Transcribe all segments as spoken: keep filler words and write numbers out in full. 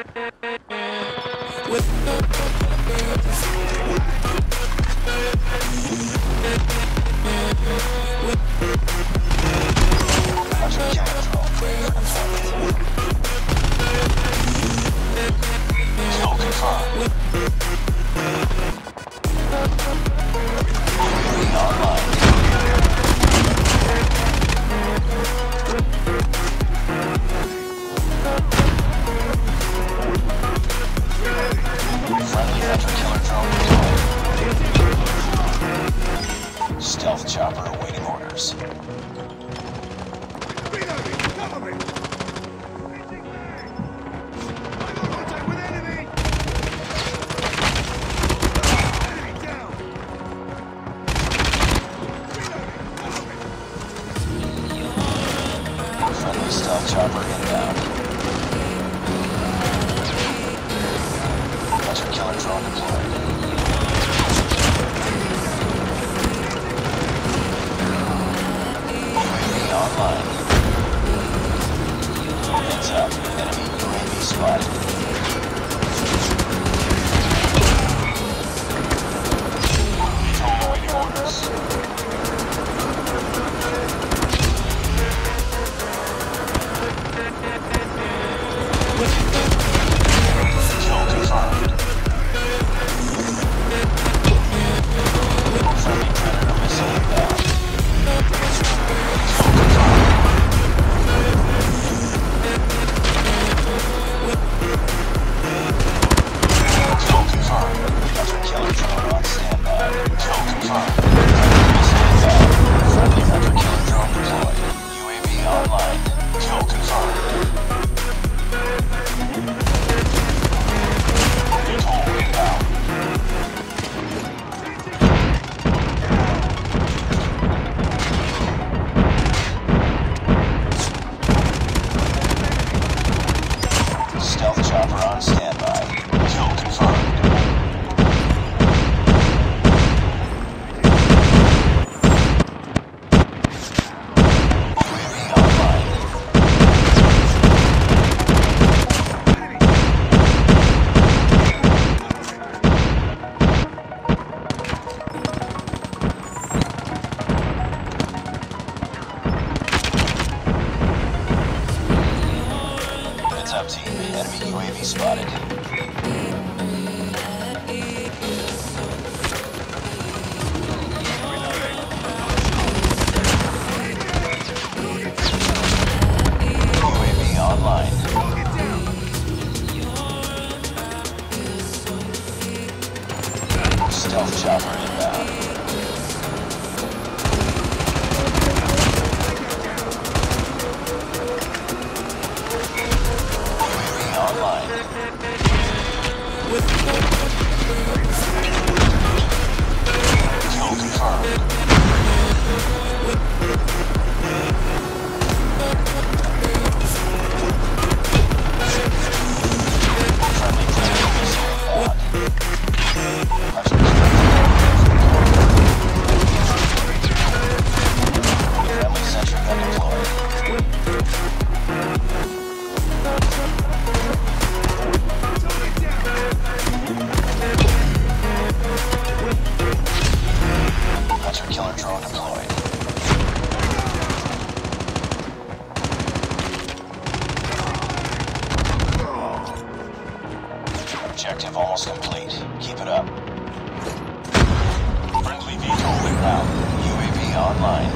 Stealth chopper awaiting orders. Friendly stealth chopper inbound. Hunter killer drone deployed. Online. Heads up. Enemy U A V spotted. Control awaiting orders. Kill confirmed. Friendly Predator missile inbound. Stealth chopper on standby. Kill confirmed. U A V online. Heads up, team. Enemy U A V spotted. U A V online. Stealth chopper inbound. Online. Kill confirmed. Friendly Predator missile inbound. Friendly sentry gun deployed. Hunter killer drone deployed. Objective almost complete. Keep it up. Friendly V TOL inbound. U A V online.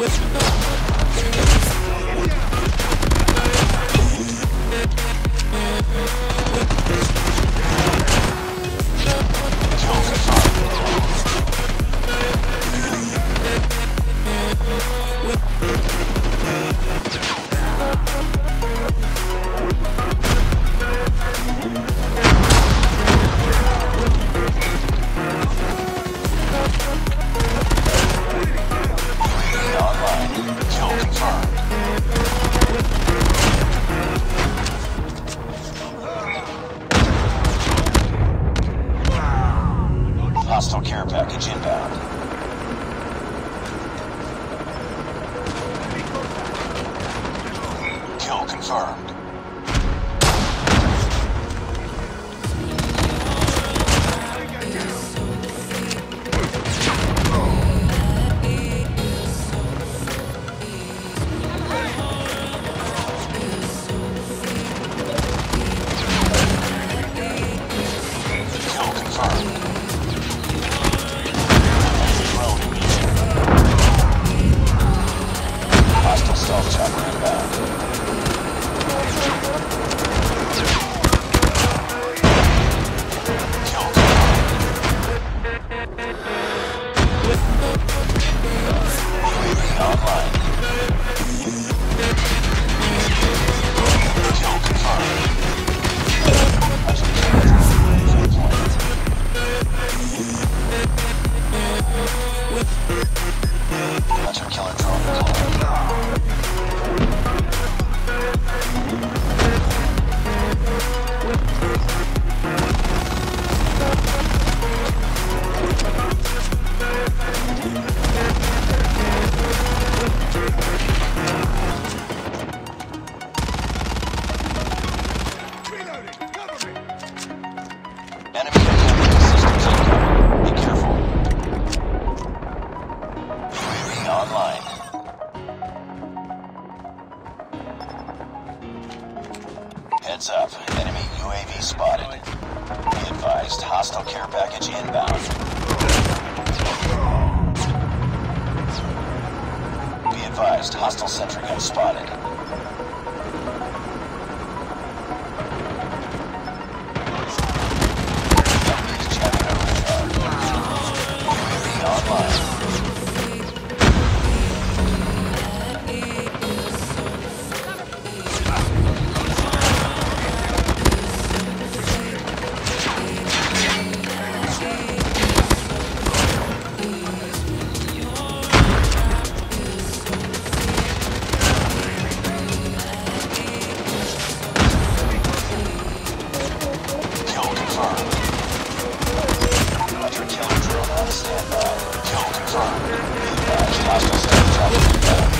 Hostile care package inbound. Kill confirmed. Kill confirmed. Hostile stealth chopper inbound. Kill online. Kill confirmed. Hunter killer drone deployed. Enemy mechanical systems incoming. Be careful. U A V online. Heads up. Enemy U A V spotted. Be advised. Hostile care package inbound. Be advised. Hostile sentry gun spotted. Enemies jamming a radar. U A V online. Kill confirmed. Hunter killer drone on standby. Kill confirmed. Be advised. Hostile stealth chopper inbound.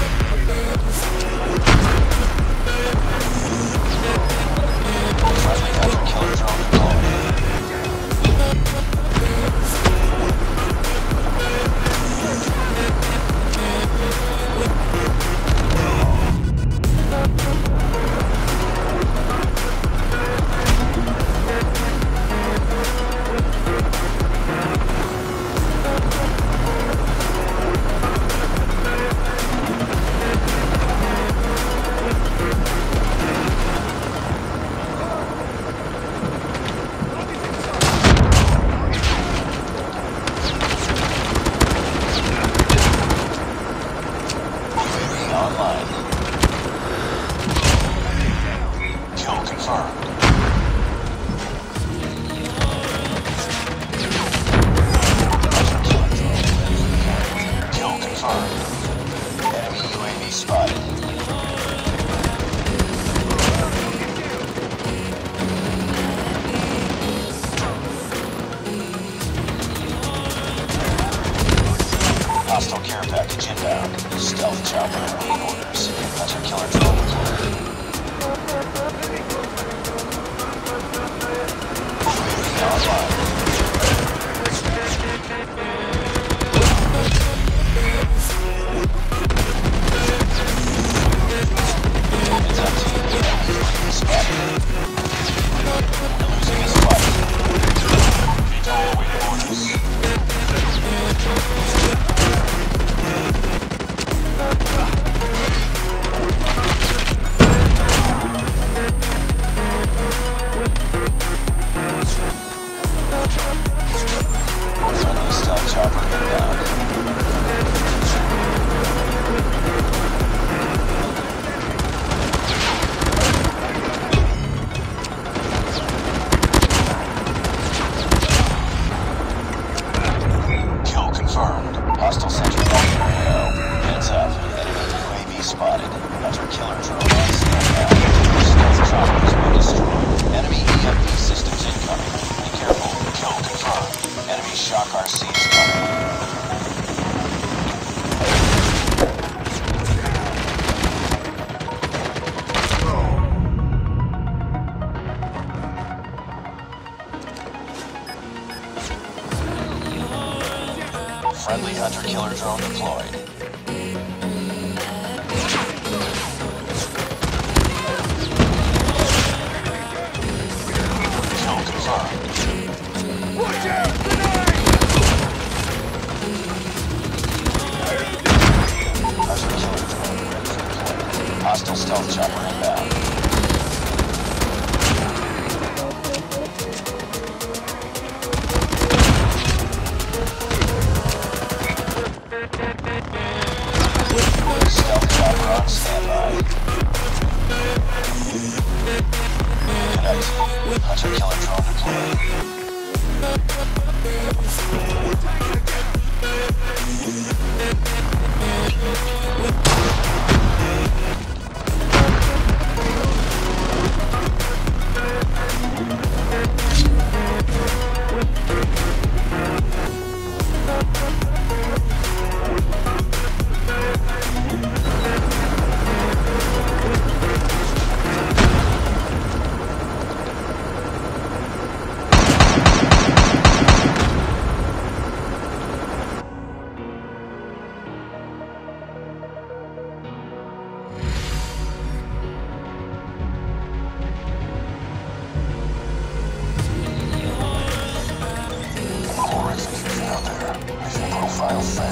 Friendly hunter killer drone deployed. Online. Kill confirmed. Kill confirmed. Enemy U A V spotted. Hostile care package inbound. Stealth chopper awaiting orders. Hunter killer drone deployed. Online. It's up to you. Enemy spotted. You're losing a spot. V TOL awaiting orders. R C is coming. Friendly hunter-killer drone deployed. Kill confirmed. Watch out! Grenade! Hunter-killer drone ready for deployment. Hostile stealth chopper inbound. Stealth chopper on standby. Connect. Hunter-killer drone deployed. Horrific vision out there. Mission profile failed.